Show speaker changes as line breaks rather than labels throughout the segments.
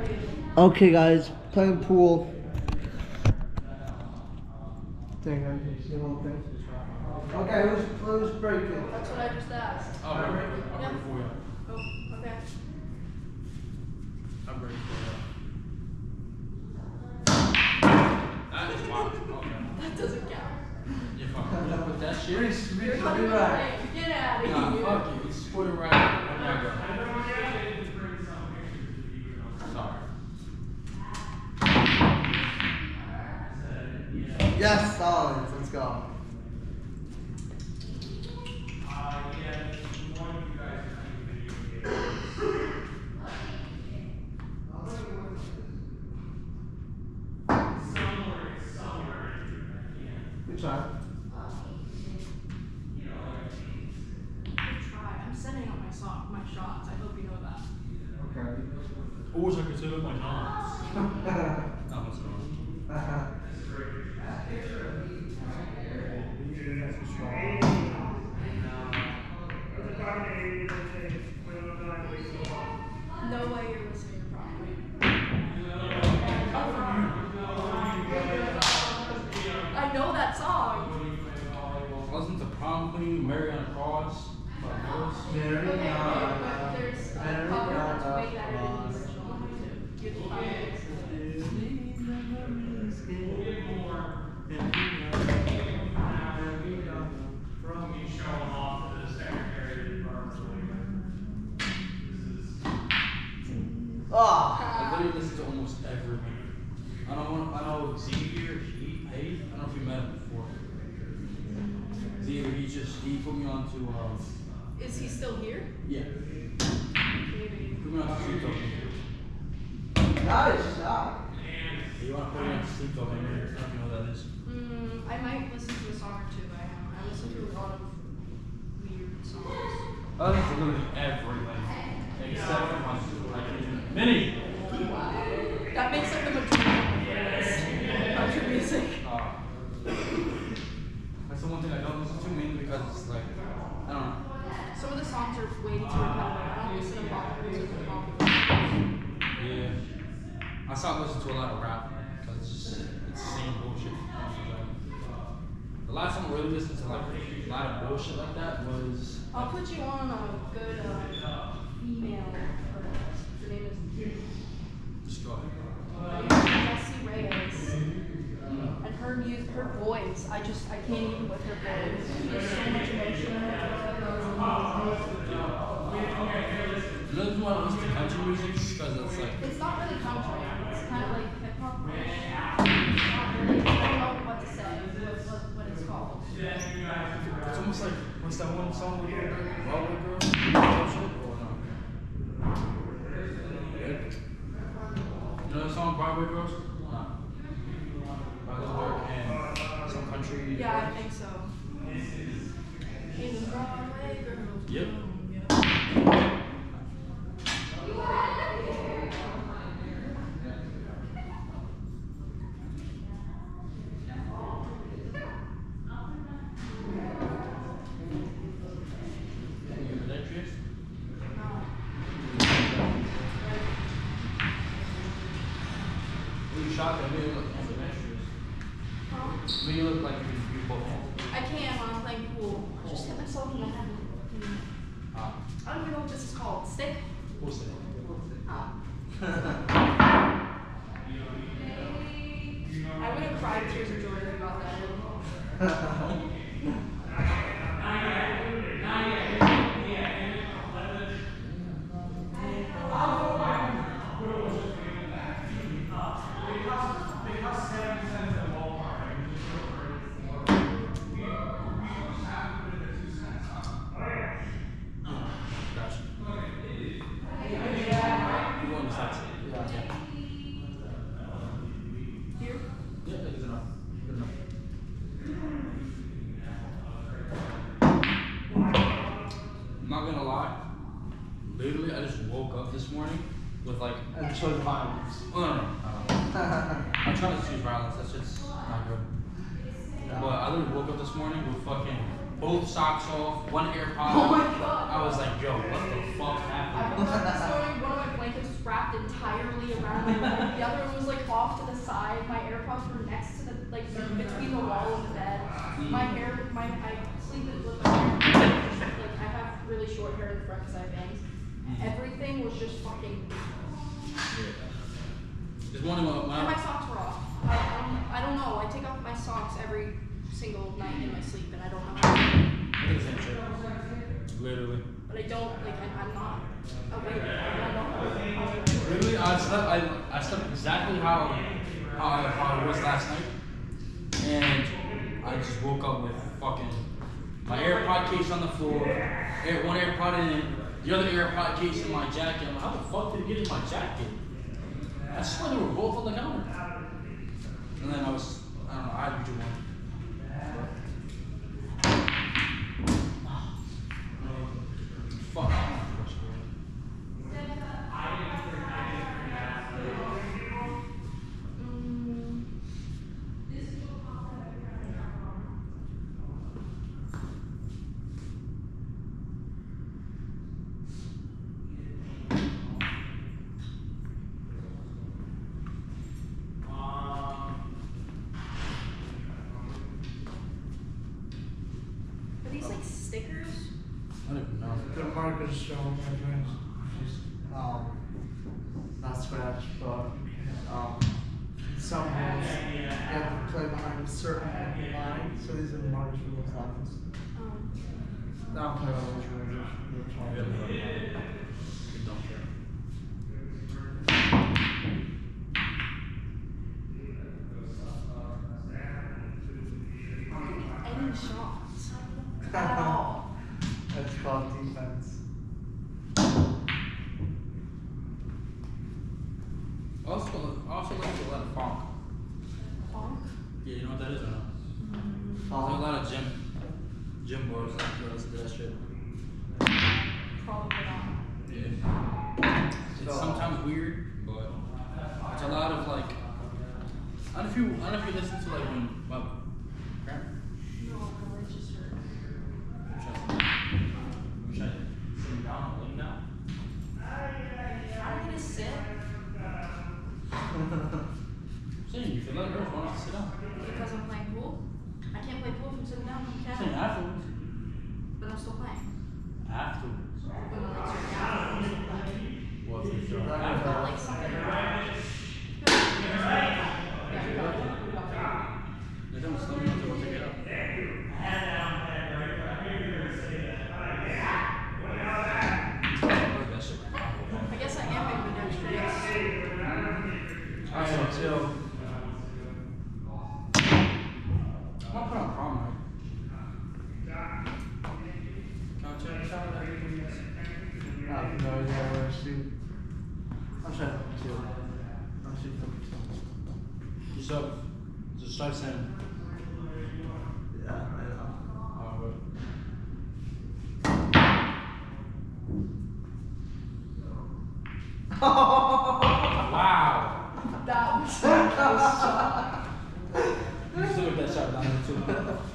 Okay, guys, playing pool. Dang, I can see the whole thing. Okay, who's breaking?
That's what I just asked.
I'm ready. I'm ready for you.
Oh, okay.
I'm ready for you. That is wild. Okay.
That doesn't count.
You're fucking good with that shit.
You're fucking right. Get out of
Nah,
here.
fuck you. It's sporting right now. Let me go. Sorry.
Yes, solid. Let's go. Good try.
Good try. I'm setting up my shots. I hope you know that.
Okay.
Always I can set up my shots. That was good.
No way you're listening to properly. I know that song.
Wasn't the prom queen Mary on a Cross?
Mary,
Okay, but there's a cover that's way better than the original one too. You have to find
I literally listen to almost everything. I know Xavier, Hayes. I don't know if you met him before. Xavier, he put me on to
Is he still here?
yeah.
Maybe.
Put me on to Sleep Talking.
Nice shot.
You want to put me on to Sleep Talking? I don't know if you know what that is.
I might listen to a song or two by him. I listen to a lot of weird songs.
I listen to literally everything except for my Minnie.
That makes up the majority of my playlist. Country music.
That's the one thing I don't listen to, mainly because it's like, I don't know.
Some of the songs are way too repetitive. I don't listen to pop music or pop.
Yeah. I stopped listening to a lot of rap because it's the same bullshit. The last time I really listened to like a lot of bullshit like that was.
I'll put you on a good female artist. Her name is
Just go ahead.
Jessie Reyes. And her voice, I can't even with her voice. There's so much emotion in it.
You know why I listen to country music? Because it's like.
It's not really country. It's kind of like hip hop. It's not really. I don't know what to say. What it's called.
It's almost like what's that one song with Broadway Girl? Or no? You know the song Broadway Girls? No. Broadway Girl and some country.
Yeah, I think so. Even Broadway girls.
Yep. Shocked, I really look ambidextrous.
Huh?
But you look like you both.
I can when I'm playing pool. I just hit myself in the head. I don't even know what this is called. Stick?
We'll see.
I would have cried tears of joy if you got that. Here?
Yeah, good enough. Good enough. I'm not gonna lie. Literally, I just woke up this morning with like.
And chose violence.
Oh, no. I'm trying to choose violence. That's just not good.
Yeah.
But I literally woke up this morning with fucking both socks off, one AirPod.
Oh my god.
I was like, yo, what the fuck
I
happened?
woke up this morning, one of my blankets was wrapped in entirely around my room. The other one was like off to the side. My AirPods were next to the like between the wall and the bed. I sleep with my hair. Like I have really short hair in the front because I have bangs. Everything was just fucking.
There's one of
And my socks were off. I don't know. I take off my socks every single night in my sleep, and I don't know how.
I think the same shit. Literally.
But I don't like. I'm not awake. I don't know.
Literally, I slept exactly how I was last night, and I just woke up with fucking my AirPod case on the floor, one AirPod in it, the other AirPod case in my jacket. I'm like, how the fuck did it get in my jacket? I swear they were both on the counter. And then I don't know, I had to do one. Fuck.
Are these like stickers?
I don't even know.
The markers show my friends. Not scratch, but some holes you have to play behind a certain line. So these are the markers for those lines. Now play on those rules.
Don't care.
Any shots at all?
That's called defense.
I also like a lot of funk.
Funk?
Yeah, you know what that is or not? There's a lot of gym boys that listen to that shit.
Probably not.
Yeah. It's sometimes weird, but it's a lot of like. I don't know if you listen to like when Grant.
No, it's just hurt.
Should I sit down and lean now?
I don't need to sit
Saying you feel like girls want us to sit down.
because I'm playing pool. I can't play pool if I'm sitting down on the
Saying
couch.
afterwards.
But I'm still playing.
Afterwards.
When the lights are down, I'm still playing.
What if you're
Not
after?
like something. Yeah, we got it.
They don't slow me down to get up.
I guess I am making extras.
I am too.
I'm gonna put on prom night. Can I check this out?
I have no idea where to shoot. I'm trying to shoot. I'm shooting for
Just start saying.
Yeah, I know.
Wow.
That was
You still get that shot down there too.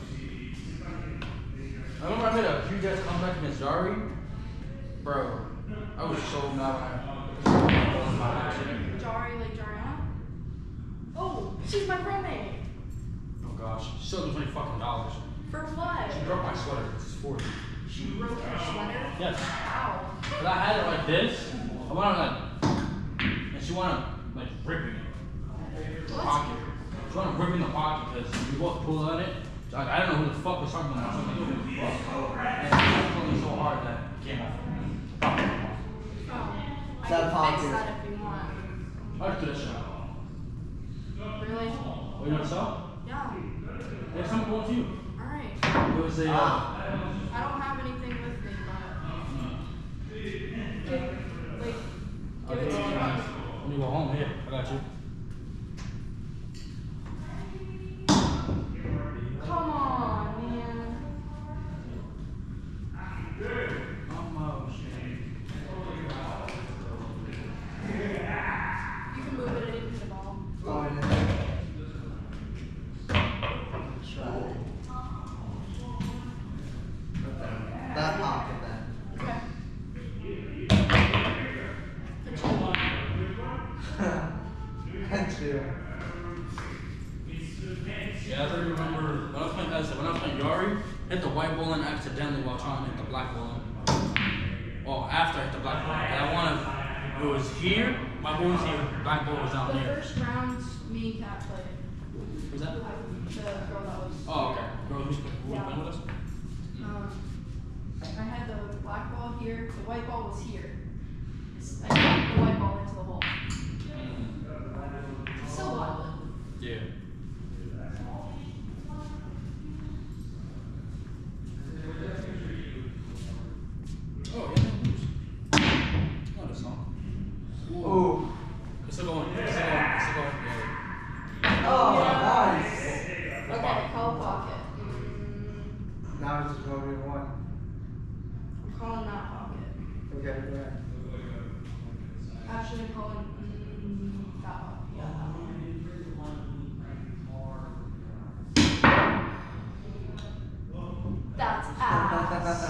I remember I made a huge ass comeback against Jari. Bro, I was so mad when
Jari, like Jariana? Oh, she's my roommate.
oh gosh. She still owes me fucking $20.
For what?
She broke my sweater. It's 40.
She broke her sweater?
Yes.
Ow.
But I had it like this. I wanted like, and she wanted like ripping it. The pocket. She wanted ripping the pocket because we both pulled on it. Like, I don't know who the fuck was talking about something. And she pulled me so hard that it came off. Pocket came off.
Oh. I
That
can
pocket.
fix that if you want.
I just do that shit.
Really?
Oh, you want to sell?
Yeah.
There's something going to you.
Alright.
It was a.
I don't have anything with me, but give it to me.
When you go home, here, I got you.
Come on, man. You can move it, I didn't hit the ball.
Oh, yeah. Try. That pocket then.
Okay. Good job.
Thank you.
Yeah, I really remember when I was playing Yari, hit the white ball in accidentally while trying to hit the black ball in. Well, after I hit the black ball, but I wanted, it was here, my ball was here, the black ball was down
The
here.
first round, me and Kat played.
Was that?
The girl that was.
Oh, okay. Girl, who's playing with us?
I had the black ball here, the white ball was here. I knocked the white ball into the hole. Still wild.
Yeah. Oh, yeah, man. Oh, that's not.
Ooh.
It's still going. It's still going. It's still going. Yeah.
Oh, nice.
Okay, call pocket.
Now it's just 1v1.
I'm calling that pocket.
Okay, go ahead.
Actually, I'm calling that one. Yeah, that one. That's ass.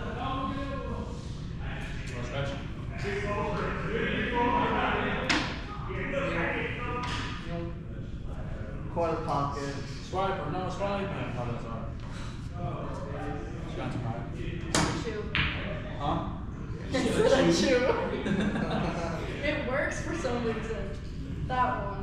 Corner pocket.
Swipe or no swipe? Oh, that's alright. She got to buy.
Chew.
Huh?
It's a chew. It works for some reason. That one.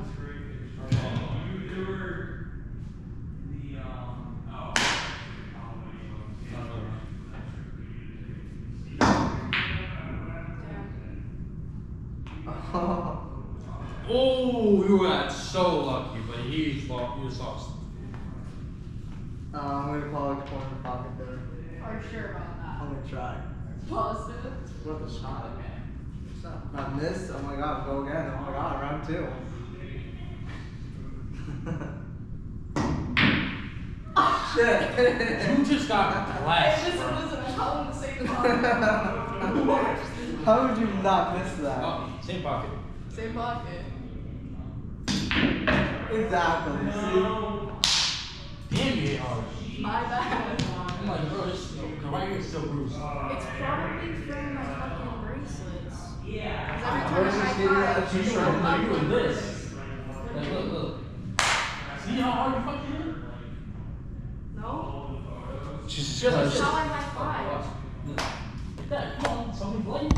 Oh, you got so lucky, but he was lost.
I'm gonna call it corner pocket there.
Are you sure about that?
I'm gonna try.
Positive.
Worth a shot. Not this. Oh my god, go again. Oh my god, round 2. Shit.
You just got
Hey,
blasted,
listen,
bro.
listen, I'm calling the same pocket.
How would you not miss that?
Oh, same pocket.
Same pocket.
Exactly. See?
Damn, you hit hard.
My bad.
I'm like, bro, this right here is still bruised.
It's probably from my fucking bracelets.
Yeah.
Every time
Where's
I
this
high
video
five,
that you
it's
showed?
like,
You doing this? Like, look. See how hard you fucking hit?
No?
Jesus
Just like
That's how I high five.
That, come on, something bloody.